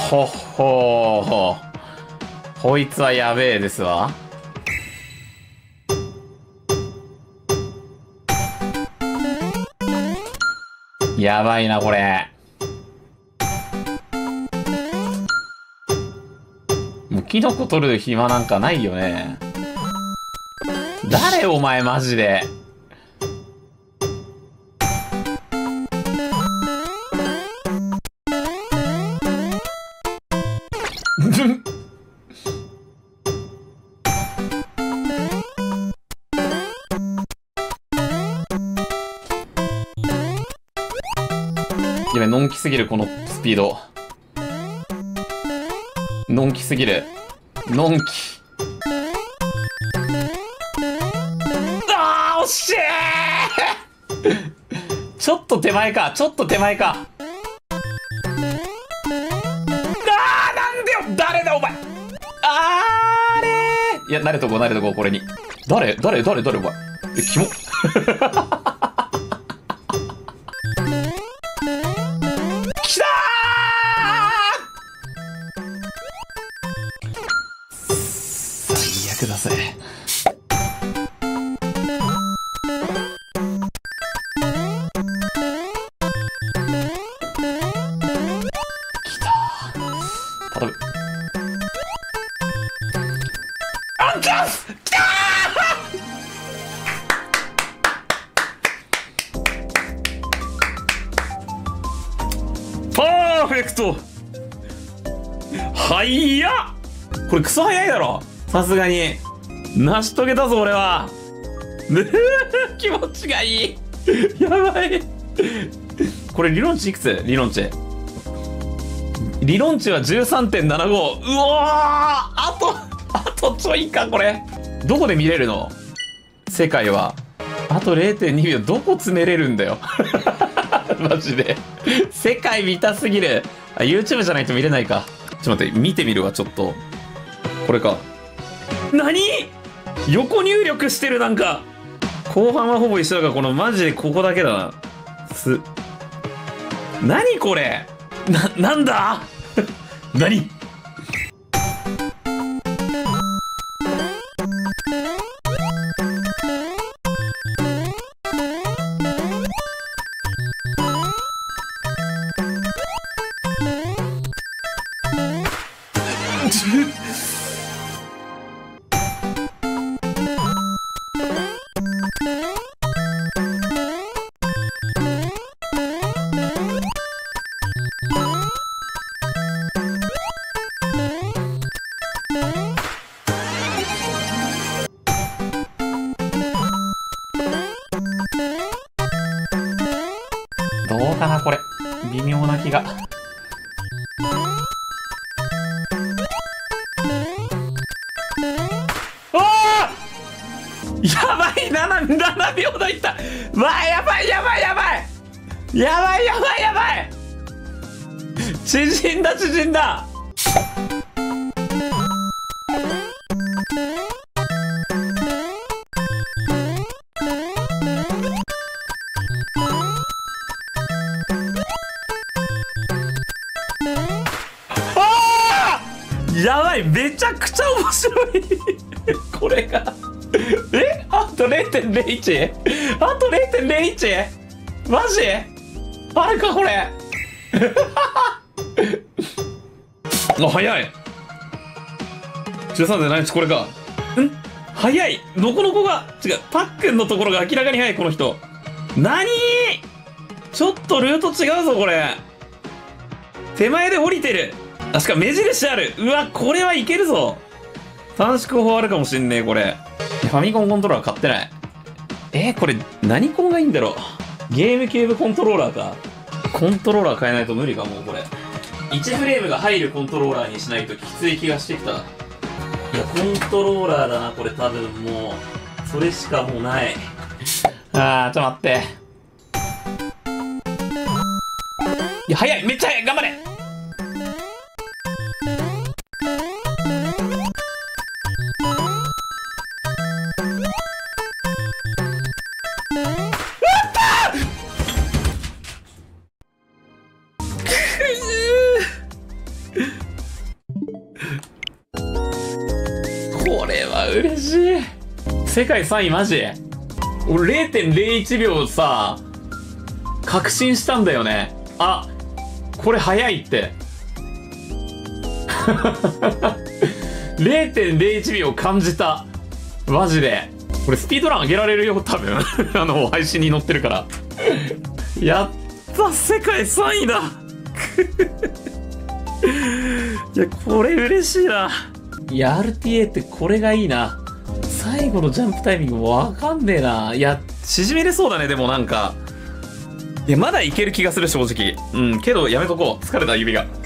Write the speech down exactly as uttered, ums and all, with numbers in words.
ほっほー。こいつはやべえですわ。やばいな、これ。もうキノコ取る暇なんかないよね。誰お前マジで。やべ、のんきすぎる、このスピード。のんきすぎる。のんき。あー、惜しいちょっと手前か、ちょっと手前か。あー、なんでよ、誰だお前。あーれー。いや、慣れとこう、慣れとこう、これに。誰誰誰誰お前。え、キモ。きたー。最悪だぜ。きたー。頼む。アンチャンス。きたー。パーフェクト。はいや。これクソ早いだろ、さすがに。成し遂げたぞ俺は。気持ちがいい。やばい。これ理論値いくつ？理論値理論値は じゅうさんてんななご。うわー、あとあとちょいか。これどこで見れるの？世界はあと れいてんに 秒。どこ詰めれるんだよ。マジで世界見たすぎる。あ、 YouTube じゃないと見れないか。ちょっと待って、見てみるわ。ちょっとこれか。何？横入力してる。なんか後半はほぼ一緒だから、このマジでここだけだな。す何これ。な、なんだ何。どうかなこれ。微妙な気が。あー、やばい。なな、ななびょうだいった。わあ、やばいやばいやばいやばいやばいやばい。縮んだ縮んだ。やばい、めちゃくちゃ面白い。これがえ、あと れいてんれいいち？ あと れいてんれいいち？ マジあれかこれ。あ、早い。じゅうさんてんなないち、これか。ん早い。のこのこが違う。パックンのところが明らかに早い。この人何？ちょっとルート違うぞこれ。手前で降りてる。あ、しかも目印ある。うわ、これはいけるぞ。短縮法あるかもしんねえ、これ。ファミコンコントローラー買ってない。えー、これ、何コンがいいんだろう。ゲームキューブコントローラーか。コントローラー変えないと無理かも、これ。いちフレームが入るコントローラーにしないときつい気がしてきた。いや、コントローラーだな、これ多分もう。それしかもうない。あー、ちょっと待って。いや、早い。めっちゃ早い。頑張れ。 世界さんいマジ？俺 れいてんれいいちびょうさ、確信したんだよね。あ、これ早いって。れいてんれいいちびょう感じた。マジで。これスピードラン上げられるよ、多分。あの、配信に載ってるから。やった世界さんいだ。いや、これ嬉しいな。いや、アールティーエー ってこれがいいな。最後のジャンプタイミングもわかんねえな。いや、縮めれそうだね、でもなんか。いや、まだいける気がする、正直。うん、けどやめとこう。疲れた、指が。